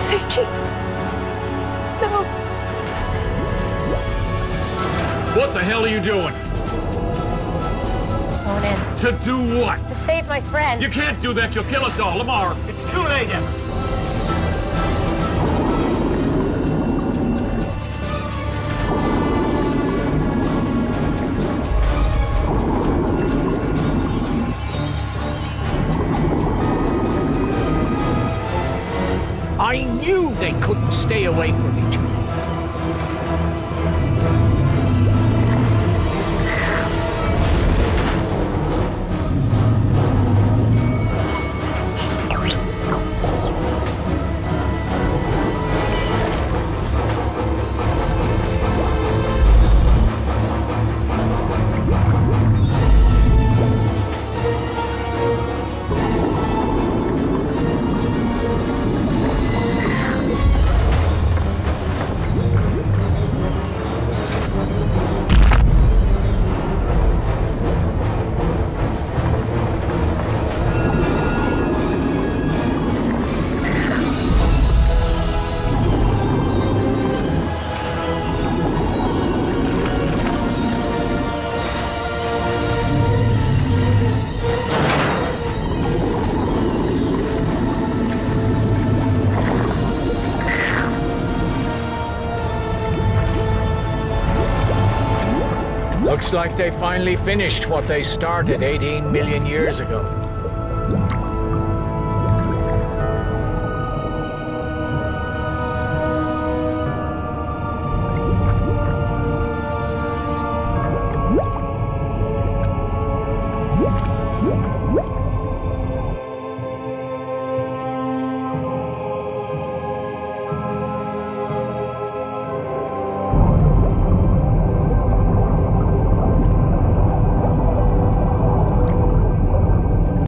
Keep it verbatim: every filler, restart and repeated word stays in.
Seiji. No. What the hell are you doing? Going in. To do what? To save my friend. You can't do that. You'll kill us all. Lamar, it's too late, Emma. I knew they couldn't stay away from each other. Looks like they finally finished what they started eighteen million years ago.